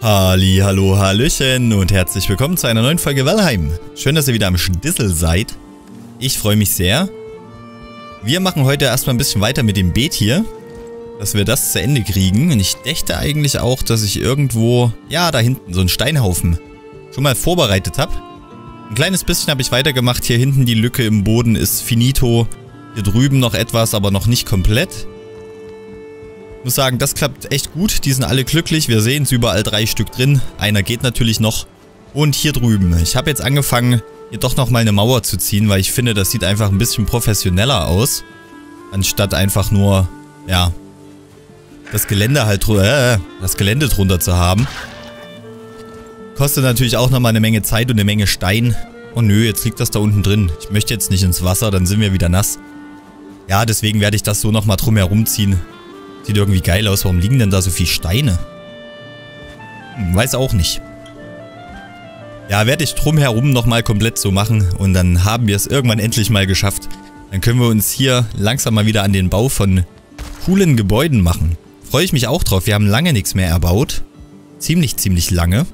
Halli, hallo, hallöchen und herzlich willkommen zu einer neuen Folge Valheim. Schön, dass ihr wieder am Stissel seid. Ich freue mich sehr. Wir machen heute erstmal ein bisschen weiter mit dem Beet hier, dass wir das zu Ende kriegen. Und ich dächte eigentlich auch, dass ich irgendwo, ja, da hinten so einen Steinhaufen schon mal vorbereitet habe. Ein kleines bisschen habe ich weitergemacht. Hier hinten die Lücke im Boden ist finito. Hier drüben noch etwas, aber noch nicht komplett. Ich muss sagen, das klappt echt gut. Die sind alle glücklich. Wir sehen es, überall 3 Stück drin. Einer geht natürlich noch. Und hier drüben. Ich habe jetzt angefangen, hier doch nochmal eine Mauer zu ziehen, weil ich finde, das sieht einfach ein bisschen professioneller aus. Anstatt einfach nur, ja, das Gelände halt, das Gelände drunter zu haben. Kostet natürlich auch nochmal eine Menge Zeit und eine Menge Stein. Oh nö, jetzt liegt das da unten drin. Ich möchte jetzt nicht ins Wasser, dann sind wir wieder nass. Ja, deswegen werde ich das so nochmal drum herum ziehen. Sieht irgendwie geil aus. Warum liegen denn da so viele Steine? Weiß auch nicht. Ja, werde ich drumherum nochmal komplett so machen. Und dann haben wir es irgendwann endlich mal geschafft. Dann können wir uns hier langsam mal wieder an den Bau von coolen Gebäuden machen. Freue ich mich auch drauf. Wir haben lange nichts mehr erbaut. Ziemlich lange.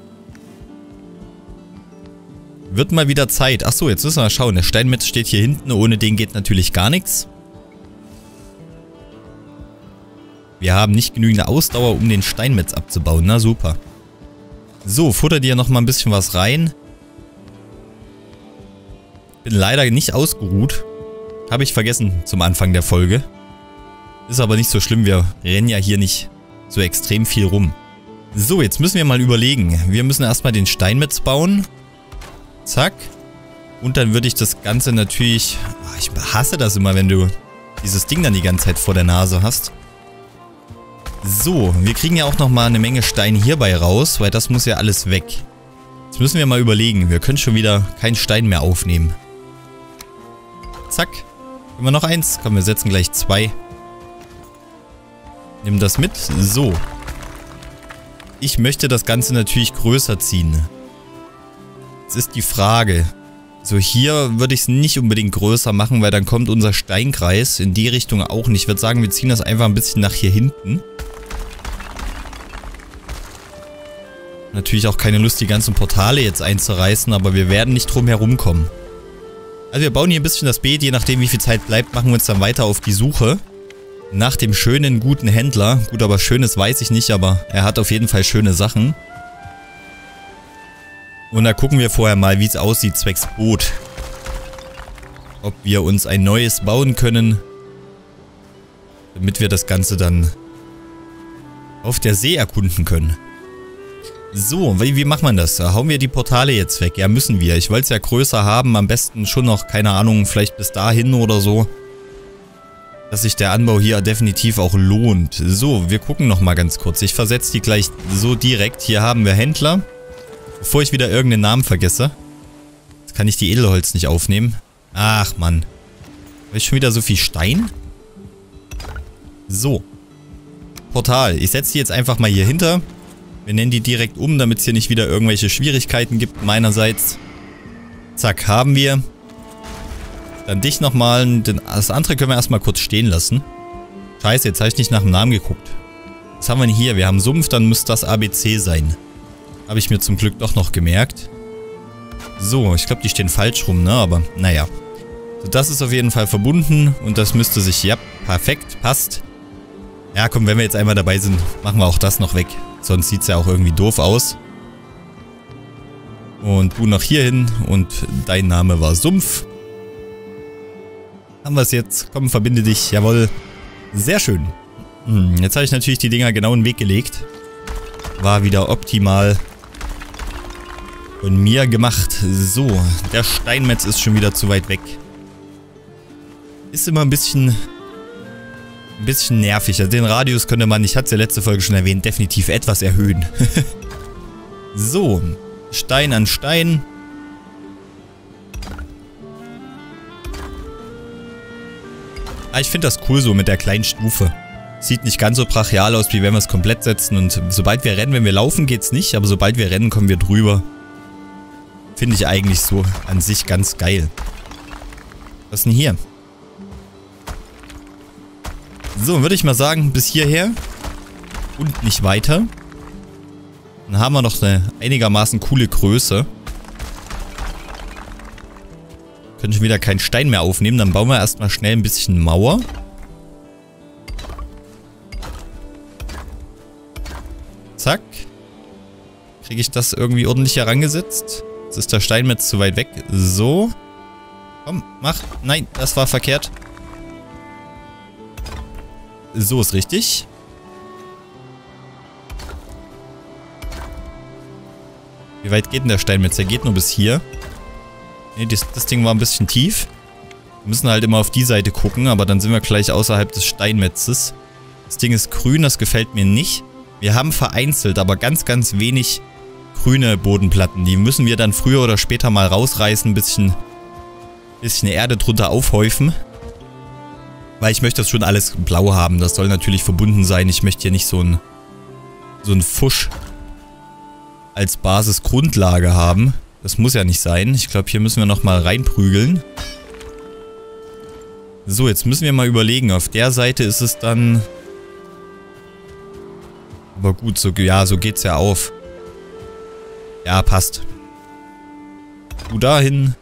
Wird mal wieder Zeit. Achso, jetzt müssen wir mal schauen. Der Steinmetz steht hier hinten. Ohne den geht natürlich gar nichts. Wir haben nicht genügend Ausdauer, um den Steinmetz abzubauen. Na super. So, futter dir noch mal ein bisschen was rein. Bin leider nicht ausgeruht. Habe ich vergessen zum Anfang der Folge. Ist aber nicht so schlimm. Wir rennen ja hier nicht so extrem viel rum. So, jetzt müssen wir mal überlegen. Wir müssen erstmal den Steinmetz bauen. Zack. Und dann würde ich das Ganze natürlich... Ich hasse das immer, wenn du dieses Ding dann die ganze Zeit vor der Nase hast. So, wir kriegen ja auch nochmal eine Menge Stein hierbei raus, weil das muss ja alles weg. Jetzt müssen wir mal überlegen. Wir können schon wieder keinen Stein mehr aufnehmen. Zack. Haben wir noch eins? Komm, wir setzen gleich 2. Nehmen das mit. So. Ich möchte das Ganze natürlich größer ziehen. Jetzt ist die Frage. So, hier würde ich es nicht unbedingt größer machen, weil dann kommt unser Steinkreis in die Richtung auch nicht. Ich würde sagen, wir ziehen das einfach ein bisschen nach hier hinten. Natürlich auch keine Lust, die ganzen Portale jetzt einzureißen, aber wir werden nicht drum herum kommen. Also wir bauen hier ein bisschen das Beet, je nachdem wie viel Zeit bleibt, machen wir uns dann weiter auf die Suche nach dem schönen, guten Händler. Gut, aber schönes weiß ich nicht, aber er hat auf jeden Fall schöne Sachen. Und da gucken wir vorher mal, wie es aussieht zwecks Boot. Ob wir uns ein neues bauen können, damit wir das Ganze dann auf der See erkunden können. So, wie macht man das? Hauen wir die Portale jetzt weg? Ja, müssen wir. Ich wollte es ja größer haben. Am besten schon noch, keine Ahnung, vielleicht bis dahin oder so. Dass sich der Anbau hier definitiv auch lohnt. So, wir gucken nochmal ganz kurz. Ich versetze die gleich so direkt. Hier haben wir Händler. Bevor ich wieder irgendeinen Namen vergesse. Jetzt kann ich die Edelholz nicht aufnehmen. Ach, Mann. Habe ich schon wieder so viel Stein? So. Portal. Ich setze die jetzt einfach mal hier hinter. Wir nennen die direkt um, damit es hier nicht wieder irgendwelche Schwierigkeiten gibt meinerseits. Zack, haben wir. Dann dich nochmal. Das andere können wir erstmal kurz stehen lassen. Scheiße, jetzt habe ich nicht nach dem Namen geguckt. Was haben wir denn hier? Wir haben Sumpf, dann müsste das ABC sein. Habe ich mir zum Glück doch noch gemerkt. So, ich glaube, die stehen falsch rum, ne? Aber naja. So, das ist auf jeden Fall verbunden. Und das müsste sich, ja, perfekt, passt. Ja, komm, wenn wir jetzt einmal dabei sind, machen wir auch das noch weg. Sonst sieht es ja auch irgendwie doof aus. Und du noch hier hin. Und dein Name war Sumpf. Haben wir es jetzt? Komm, verbinde dich. Jawohl. Sehr schön. Jetzt habe ich natürlich die Dinger genau in den Weg gelegt. War wieder optimal von mir gemacht. So, der Steinmetz ist schon wieder zu weit weg. Ist immer ein bisschen nervig. Also den Radius könnte man, ich hatte es ja letzte Folge schon erwähnt, definitiv etwas erhöhen. So, Stein an Stein. Ich finde das cool so mit der kleinen Stufe. Sieht nicht ganz so brachial aus, wie wenn wir es komplett setzen. Und sobald wir rennen, wenn wir laufen, geht's nicht. Aber sobald wir rennen, kommen wir drüber. Finde ich eigentlich so an sich ganz geil. Was ist denn hier? So, würde ich mal sagen, bis hierher. Und nicht weiter. Dann haben wir noch eine einigermaßen coole Größe. Können schon wieder keinen Stein mehr aufnehmen. Dann bauen wir erstmal schnell ein bisschen Mauer. Zack. Kriege ich das irgendwie ordentlich herangesetzt? Jetzt ist der Steinmetz zu weit weg. So. Komm, mach. Nein, das war verkehrt. So ist richtig. Wie weit geht denn der Steinmetz? Der geht nur bis hier. Ne, das Ding war ein bisschen tief. Wir müssen halt immer auf die Seite gucken, aber dann sind wir gleich außerhalb des Steinmetzes. Das Ding ist grün, das gefällt mir nicht. Wir haben vereinzelt, aber ganz, ganz wenig grüne Bodenplatten. Die müssen wir dann früher oder später mal rausreißen, ein bisschen Erde drunter aufhäufen. Weil ich möchte das schon alles blau haben. Das soll natürlich verbunden sein. Ich möchte hier nicht so ein Fusch als Basisgrundlage haben. Das muss ja nicht sein. Ich glaube, hier müssen wir nochmal reinprügeln. So, jetzt müssen wir mal überlegen. Auf der Seite ist es dann... Aber gut, so geht's ja auf. Ja, passt. Du dahin.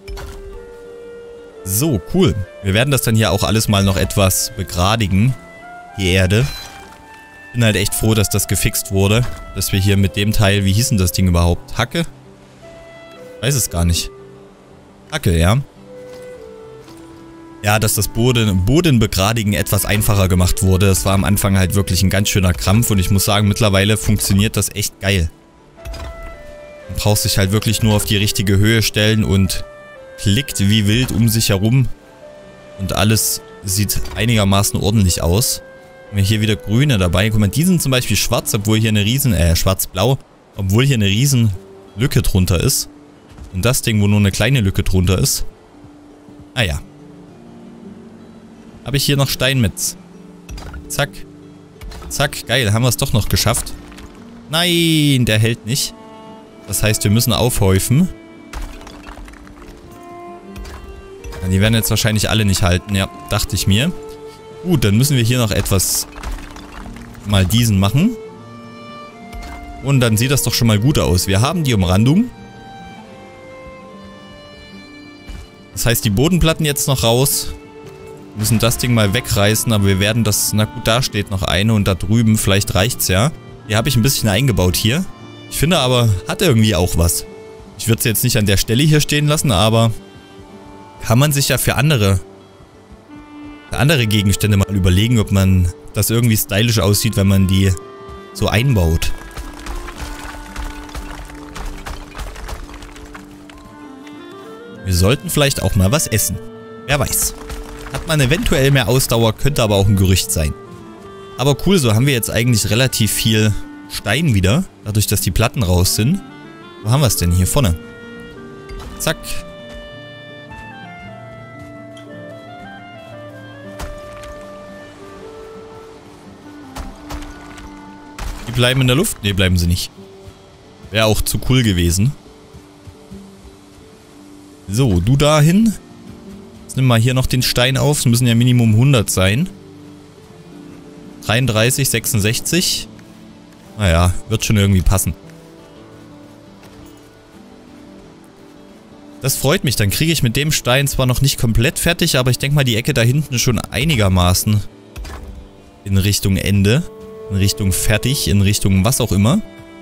So, cool. Wir werden das dann hier auch alles mal noch etwas begradigen. Die Erde. Bin halt echt froh, dass das gefixt wurde. Dass wir hier mit dem Teil, wie hieß denn das Ding überhaupt? Hacke? Weiß es gar nicht. Hacke, ja. Ja, dass das Bodenbegradigen etwas einfacher gemacht wurde. Das war am Anfang halt wirklich ein ganz schöner Krampf. Und ich muss sagen, mittlerweile funktioniert das echt geil. Man braucht sich halt wirklich nur auf die richtige Höhe stellen und klickt wie wild um sich herum. Und alles sieht einigermaßen ordentlich aus. Haben wir hier wieder Grüne dabei. Guck mal, die sind zum Beispiel schwarz, obwohl hier eine riesen... schwarz-blau, obwohl hier eine riesen Lücke drunter ist. Und das Ding, wo nur eine kleine Lücke drunter ist. Ah ja. Habe ich hier noch Steinmetz. Zack. Zack, geil, haben wir es doch noch geschafft. Nein, der hält nicht. Das heißt, wir müssen aufhäufen. Ja, die werden jetzt wahrscheinlich alle nicht halten, ja, dachte ich mir. Gut, dann müssen wir hier noch etwas mal diesen machen. Und dann sieht das doch schon mal gut aus. Wir haben die Umrandung. Das heißt, die Bodenplatten jetzt noch raus. Wir müssen das Ding mal wegreißen, aber wir werden das... Na gut, da steht noch eine und da drüben, vielleicht reicht's ja. Die habe ich ein bisschen eingebaut hier. Ich finde aber, hat irgendwie auch was. Ich würde es jetzt nicht an der Stelle hier stehen lassen, aber... Kann man sich ja für andere Gegenstände mal überlegen, ob das irgendwie stylisch aussieht, wenn man die so einbaut. Wir sollten vielleicht auch mal was essen. Wer weiß. Hat man eventuell mehr Ausdauer, könnte aber auch ein Gerücht sein. Aber cool, so haben wir jetzt eigentlich relativ viel Stein wieder, dadurch, dass die Platten raus sind. Wo haben wir es denn? Hier vorne. Zack. Die bleiben in der Luft? Ne, bleiben sie nicht. Wäre auch zu cool gewesen. So, du dahin. Jetzt nimm mal hier noch den Stein auf. Es müssen ja Minimum 100 sein. 33, 66. Naja, wird schon irgendwie passen. Das freut mich. Dann kriege ich mit dem Stein zwar noch nicht komplett fertig, aber ich denke mal die Ecke da hinten schon einigermaßen in Richtung Ende. In Richtung fertig, in Richtung was auch immer.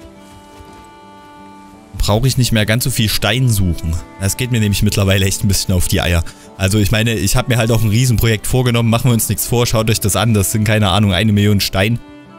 Brauche ich nicht mehr ganz so viel Stein suchen. Das geht mir nämlich mittlerweile echt ein bisschen auf die Eier. Also ich meine, ich habe mir halt auch ein Riesenprojekt vorgenommen. Machen wir uns nichts vor, schaut euch das an. Das sind, keine Ahnung, 1 Million Stein.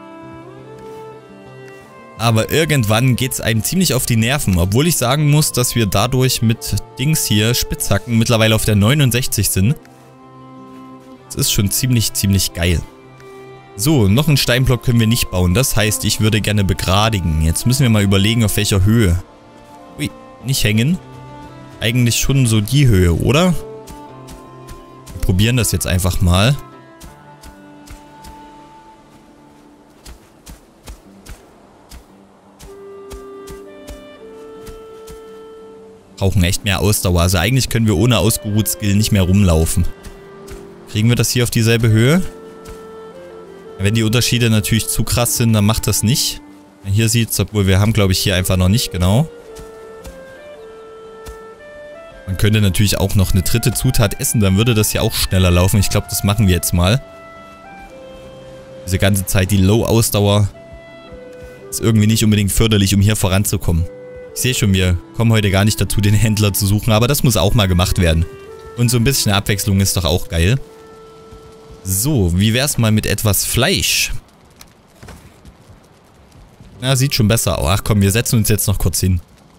Aber irgendwann geht es einem ziemlich auf die Nerven. Obwohl ich sagen muss, dass wir dadurch mit Dings hier, Spitzhacken, mittlerweile auf der 69 sind. Das ist schon ziemlich, ziemlich geil. So, noch einen Steinblock können wir nicht bauen. Das heißt, ich würde gerne begradigen. Jetzt müssen wir mal überlegen, auf welcher Höhe. Ui, nicht hängen. Eigentlich schon so die Höhe, oder? Wir probieren das jetzt einfach mal. Brauchen echt mehr Ausdauer. Also eigentlich können wir ohne Ausgeruht-Skill nicht mehr rumlaufen. Kriegen wir das hier auf dieselbe Höhe? Wenn die Unterschiede natürlich zu krass sind, dann macht das nicht. Hier sieht es, obwohl wir haben, glaube ich, hier einfach noch nicht genau. Man könnte natürlich auch noch eine dritte Zutat essen, dann würde das ja auch schneller laufen. Ich glaube, das machen wir jetzt mal. Diese ganze Zeit die Low-Ausdauer ist irgendwie nicht unbedingt förderlich, um hier voranzukommen. Ich sehe schon, wir kommen heute gar nicht dazu, den Händler zu suchen, aber das muss auch mal gemacht werden. Und so ein bisschen Abwechslung ist doch auch geil. So, wie wär's mal mit etwas Fleisch? Na, sieht schon besser aus. Ach komm, wir setzen uns jetzt noch kurz hin.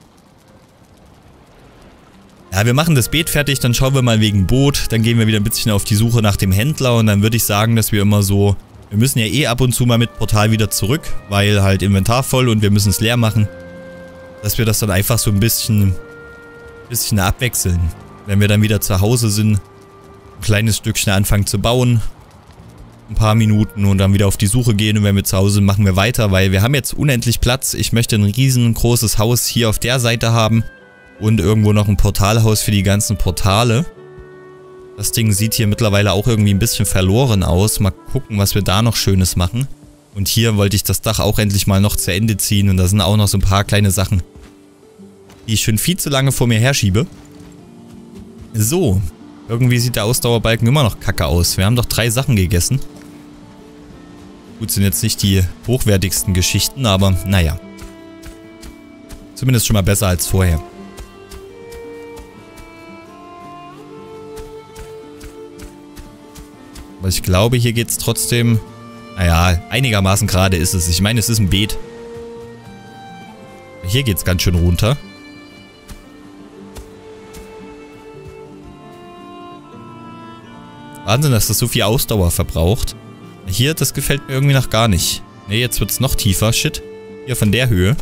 Ja, wir machen das Beet fertig, dann schauen wir mal wegen Boot. Dann gehen wir wieder ein bisschen auf die Suche nach dem Händler und dann würde ich sagen, dass wir immer so... Wir müssen ja eh ab und zu mal mit Portal wieder zurück, weil halt Inventar voll und wir müssen es leer machen. Dass wir das dann einfach so ein bisschen abwechseln. Wenn wir dann wieder zu Hause sind, ein kleines Stückchen anfangen zu bauen. Ein paar Minuten und dann wieder auf die Suche gehen und wenn wir zu Hause sind, machen wir weiter, weil wir haben jetzt unendlich Platz. Ich möchte ein riesengroßes Haus hier auf der Seite haben und irgendwo noch ein Portalhaus für die ganzen Portale. Das Ding sieht hier mittlerweile auch irgendwie ein bisschen verloren aus. Mal gucken, was wir da noch Schönes machen. Und hier wollte ich das Dach auch endlich mal noch zu Ende ziehen und da sind auch noch so ein paar kleine Sachen, die ich schon viel zu lange vor mir herschiebe. So, irgendwie sieht der Ausdauerbalken immer noch kacke aus. Wir haben doch 3 Sachen gegessen. Gut, sind jetzt nicht die hochwertigsten Geschichten, aber naja. Zumindest schon mal besser als vorher. Aber ich glaube, hier geht es trotzdem... Naja, einigermaßen gerade ist es. Ich meine, es ist ein Beet. Hier geht es ganz schön runter. Wahnsinn, dass das so viel Ausdauer verbraucht. Hier, das gefällt mir irgendwie noch gar nicht. Ne, jetzt wird es noch tiefer. Shit. Hier von der Höhe.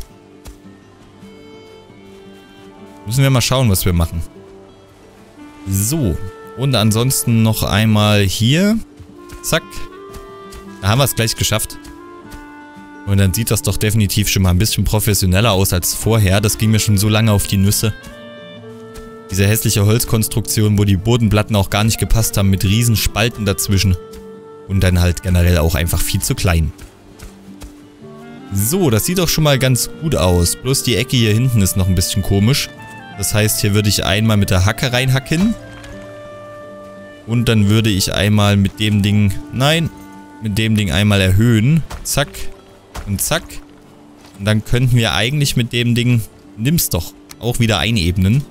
Müssen wir mal schauen, was wir machen. So. Und ansonsten noch einmal hier. Zack. Da haben wir es gleich geschafft. Und dann sieht das doch definitiv schon mal ein bisschen professioneller aus als vorher. Das ging mir schon so lange auf die Nüsse. Diese hässliche Holzkonstruktion, wo die Bodenplatten auch gar nicht gepasst haben, mit riesen Spalten dazwischen. Und dann halt generell auch einfach viel zu klein. So, das sieht doch schon mal ganz gut aus. Bloß die Ecke hier hinten ist noch ein bisschen komisch. Das heißt, hier würde ich einmal mit der Hacke reinhacken. Und dann würde ich einmal mit dem Ding... Nein, mit dem Ding einmal erhöhen. Zack. Und zack. Und dann könnten wir eigentlich mit dem Ding... Nimm's doch. Auch wieder einebnen.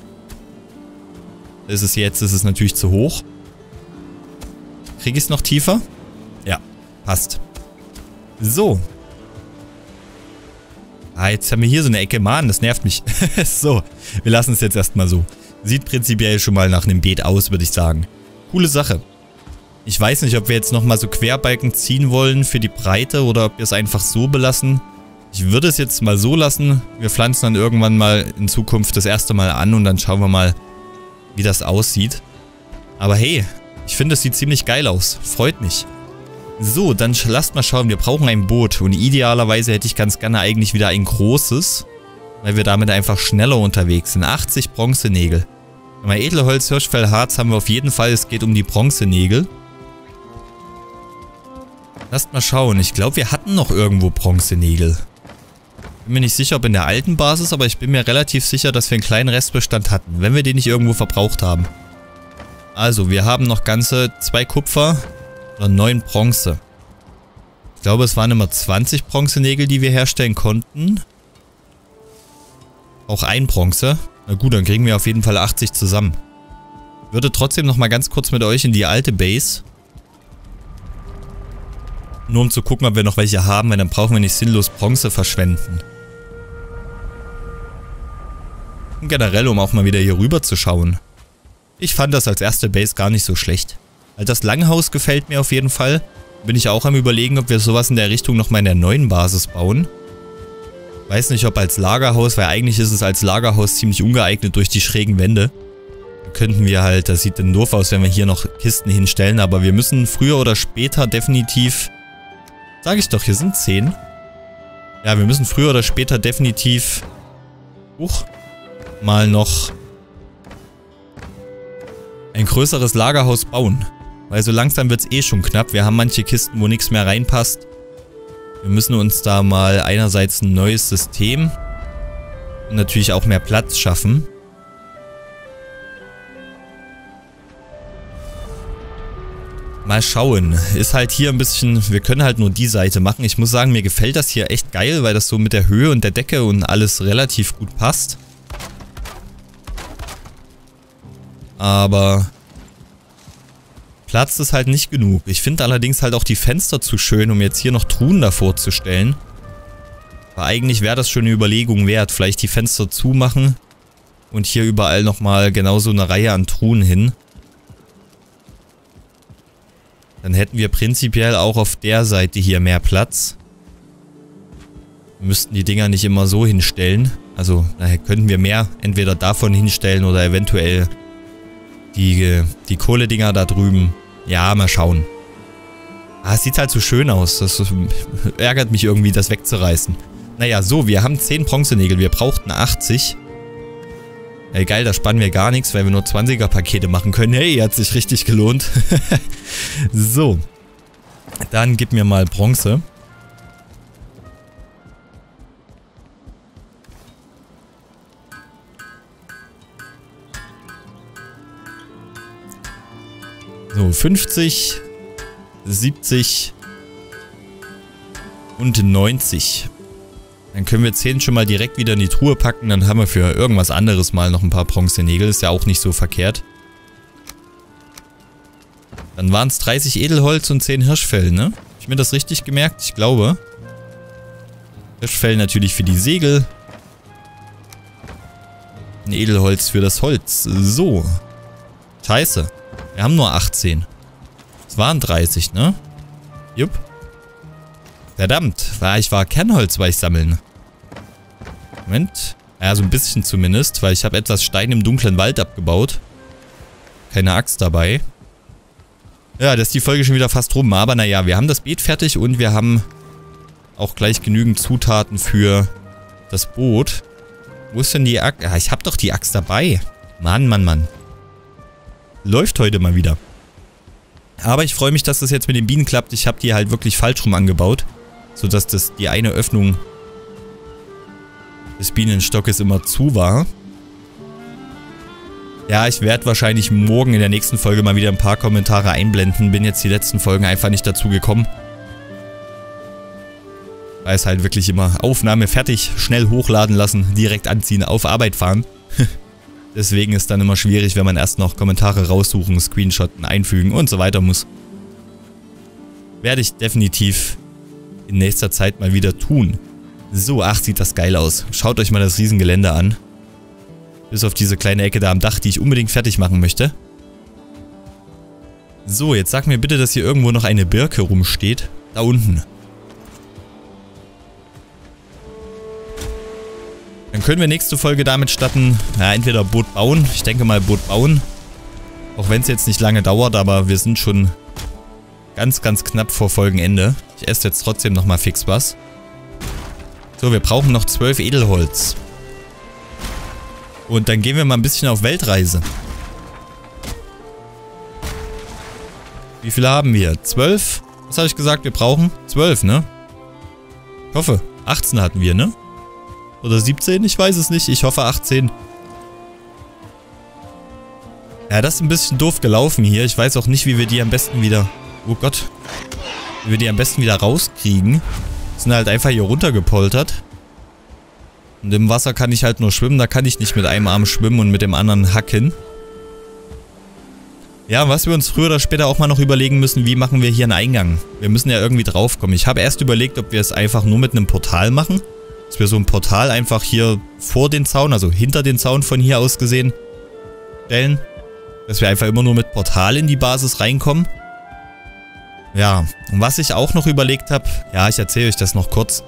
Ist es jetzt, ist es natürlich zu hoch. Kriege ich es noch tiefer? Ja, passt. So. Ah, jetzt haben wir hier so eine Ecke. Mann, das nervt mich. So, wir lassen es jetzt erstmal so. Sieht prinzipiell schon mal nach einem Beet aus, würde ich sagen. Coole Sache. Ich weiß nicht, ob wir jetzt nochmal so Querbalken ziehen wollen für die Breite oder ob wir es einfach so belassen. Ich würde es jetzt mal so lassen. Wir pflanzen dann irgendwann mal in Zukunft das erste Mal an und dann schauen wir mal, wie das aussieht. Aber hey, ich finde, es sieht ziemlich geil aus. Freut mich. So, dann lasst mal schauen. Wir brauchen ein Boot und idealerweise hätte ich ganz gerne eigentlich wieder ein großes, weil wir damit einfach schneller unterwegs sind. 80 Bronzenägel. Mal Edelholz, Hirschfell, Harz haben wir auf jeden Fall. Es geht um die Bronzenägel. Lasst mal schauen. Ich glaube, wir hatten noch irgendwo Bronzenägel. Bin mir nicht sicher, ob in der alten Basis, aber ich bin mir relativ sicher, dass wir einen kleinen Restbestand hatten, wenn wir den nicht irgendwo verbraucht haben. Also, wir haben noch ganze 2 Kupfer oder 9 Bronze. Ich glaube, es waren immer 20 Bronzenägel, die wir herstellen konnten. Auch ein Bronze. Na gut, dann kriegen wir auf jeden Fall 80 zusammen. Würde trotzdem noch mal ganz kurz mit euch in die alte Base. Nur um zu gucken, ob wir noch welche haben, weil dann brauchen wir nicht sinnlos Bronze verschwenden. Und generell, um auch mal wieder hier rüber zu schauen. Ich fand das als erste Base gar nicht so schlecht. Also das Langhaus gefällt mir auf jeden Fall. Bin ich auch am Überlegen, ob wir sowas in der Richtung nochmal in der neuen Basis bauen. Weiß nicht, ob als Lagerhaus, weil eigentlich ist es als Lagerhaus ziemlich ungeeignet durch die schrägen Wände. Da könnten wir halt, das sieht dann doof aus, wenn wir hier noch Kisten hinstellen, aber wir müssen früher oder später definitiv... Sag ich doch, hier sind 10. Ja, wir müssen früher oder später definitiv... mal noch... ein größeres Lagerhaus bauen. Weil so langsam wird es eh schon knapp. Wir haben manche Kisten, wo nichts mehr reinpasst. Wir müssen uns da mal einerseits ein neues System und natürlich auch mehr Platz schaffen. Mal schauen. Ist halt hier ein bisschen... Wir können halt nur die Seite machen. Ich muss sagen, mir gefällt das hier echt geil, weil das so mit der Höhe und der Decke und alles relativ gut passt. Aber... Platz ist halt nicht genug. Ich finde allerdings halt auch die Fenster zu schön, um jetzt hier noch Truhen davor zu stellen. Aber eigentlich wäre das schon eine Überlegung wert. Vielleicht die Fenster zumachen und hier überall nochmal genauso eine Reihe an Truhen hin. Dann hätten wir prinzipiell auch auf der Seite hier mehr Platz. Wir müssten die Dinger nicht immer so hinstellen. Also, daher könnten wir mehr entweder davon hinstellen oder eventuell die Kohledinger da drüben. Ja, mal schauen. Ah, es sieht halt so schön aus. Das ärgert mich irgendwie, das wegzureißen. Naja, so, wir haben 10 Bronzenägel. Wir brauchten 80. Ey, geil, da spannen wir gar nichts, weil wir nur 20er-Pakete machen können. Hey, hat sich richtig gelohnt. So. Dann gib mir mal Bronze. So, 50, 70 und 90. Dann können wir 10 schon mal direkt wieder in die Truhe packen. Dann haben wir für irgendwas anderes mal noch ein paar Bronzenägel. Ist ja auch nicht so verkehrt. Dann waren es 30 Edelholz und 10 Hirschfell, ne? Hab ich mir das richtig gemerkt? Ich glaube. Hirschfell natürlich für die Segel. Ein Edelholz für das Holz. So. Scheiße. Wir haben nur 18. Es waren 30, ne? Jupp. Verdammt. Ich war Kernholz, war ich sammeln. Moment. Ja, so ein bisschen zumindest, weil ich habe etwas Stein im dunklen Wald abgebaut. Keine Axt dabei. Ja, das ist die Folge schon wieder fast rum. Aber naja, wir haben das Beet fertig und wir haben auch gleich genügend Zutaten für das Boot. Wo ist denn die Axt? Ja, ich habe doch die Axt dabei. Mann, Mann, Mann. Läuft heute mal wieder. Aber ich freue mich, dass das jetzt mit den Bienen klappt. Ich habe die halt wirklich falsch rum angebaut. Sodass die eine Öffnung des Bienenstockes immer zu war. Ja, ich werde wahrscheinlich morgen in der nächsten Folge mal wieder ein paar Kommentare einblenden. Bin jetzt die letzten Folgen einfach nicht dazu gekommen. Weil es halt wirklich immer Aufnahme fertig, schnell hochladen lassen, direkt anziehen, auf Arbeit fahren. Deswegen ist dann immer schwierig, wenn man erst noch Kommentare raussuchen, Screenshotten, einfügen und so weiter muss. Werde ich definitiv in nächster Zeit mal wieder tun. So, ach, sieht das geil aus. Schaut euch mal das Riesengelände an. Bis auf diese kleine Ecke da am Dach, die ich unbedingt fertig machen möchte. So, jetzt sag mir bitte, dass hier irgendwo noch eine Birke rumsteht. Da unten. Dann können wir nächste Folge damit starten, ja, entweder Boot bauen. Ich denke mal Boot bauen. Auch wenn es jetzt nicht lange dauert, aber wir sind schon ganz, ganz knapp vor Folgenende. Ich esse jetzt trotzdem nochmal fix was. So, wir brauchen noch 12 Edelholz. Und dann gehen wir mal ein bisschen auf Weltreise. Wie viele haben wir? 12? Was habe ich gesagt, wir brauchen? 12, ne? Ich hoffe, 18 hatten wir, ne? Oder 17? Ich weiß es nicht. Ich hoffe 18. Ja, das ist ein bisschen doof gelaufen hier. Ich weiß auch nicht, wie wir die am besten wieder... Oh Gott. Wie wir die am besten wieder rauskriegen. Sind halt einfach hier runtergepoltert. Und im Wasser kann ich halt nur schwimmen. Da kann ich nicht mit einem Arm schwimmen und mit dem anderen hacken. Ja, was wir uns früher oder später auch mal noch überlegen müssen, wie machen wir hier einen Eingang? Wir müssen ja irgendwie draufkommen. Ich habe erst überlegt, ob wir es einfach nur mit einem Portal machen. Dass wir so ein Portal einfach hier vor den Zaun, also hinter den Zaun von hier aus gesehen, stellen. Dass wir einfach immer nur mit Portal in die Basis reinkommen. Ja, und was ich auch noch überlegt habe, ja, ich erzähle euch das noch kurz.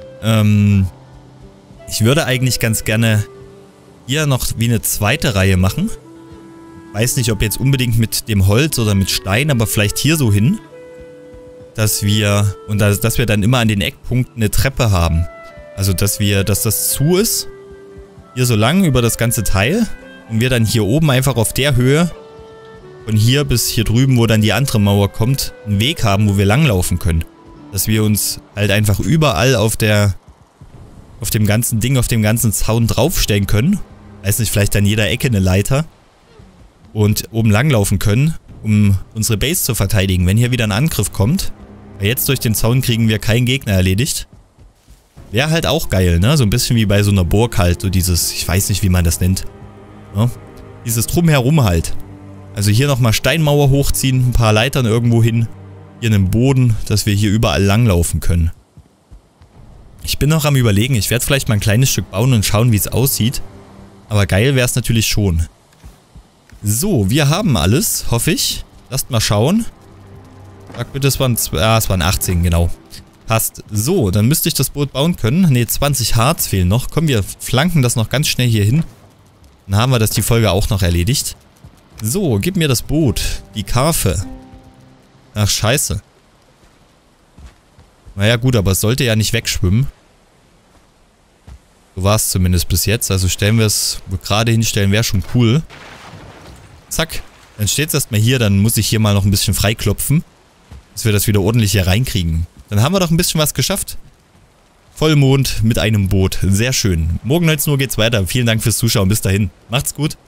Ich würde eigentlich ganz gerne hier noch wie eine zweite Reihe machen. Weiß nicht, ob jetzt unbedingt mit dem Holz oder mit Stein, aber vielleicht hier so hin. Dass wir dann immer an den Eckpunkten eine Treppe haben. Also, dass das zu ist. Hier so lang über das ganze Teil. Und wir dann hier oben einfach auf der Höhe, von hier bis hier drüben, wo dann die andere Mauer kommt, einen Weg haben, wo wir langlaufen können. Dass wir uns halt einfach überall auf dem ganzen Ding, auf dem ganzen Zaun draufstellen können. Weiß nicht, vielleicht an jeder Ecke eine Leiter. Und oben langlaufen können, um unsere Base zu verteidigen, wenn hier wieder ein Angriff kommt. Weil jetzt durch den Zaun kriegen wir keinen Gegner erledigt. Wäre halt auch geil, ne? So ein bisschen wie bei so einer Burg halt. So dieses, ich weiß nicht, wie man das nennt. Ja? Dieses Drumherum halt. Also hier nochmal Steinmauer hochziehen, ein paar Leitern irgendwo hin. Hier einen Boden, dass wir hier überall langlaufen können. Ich bin noch am Überlegen, ich werde vielleicht mal ein kleines Stück bauen und schauen, wie es aussieht. Aber geil wäre es natürlich schon. So, wir haben alles, hoffe ich. Lasst mal schauen. Sag bitte, es waren 18, genau. Passt. So, dann müsste ich das Boot bauen können. Ne, 20 Harz fehlen noch. Komm, wir flanken das noch ganz schnell hier hin. Dann haben wir das die Folge auch noch erledigt. So, gib mir das Boot. Die Karfe. Ach, scheiße. Naja gut, aber es sollte ja nicht wegschwimmen. So war es zumindest bis jetzt. Also stellen wir es gerade hinstellen, wäre schon cool. Zack. Dann steht es erstmal hier. Dann muss ich hier mal noch ein bisschen freiklopfen. Dass wir das wieder ordentlich hier reinkriegen. Dann haben wir doch ein bisschen was geschafft. Vollmond mit einem Boot. Sehr schön. Morgen 19 Uhr geht's weiter. Vielen Dank fürs Zuschauen. Bis dahin. Macht's gut.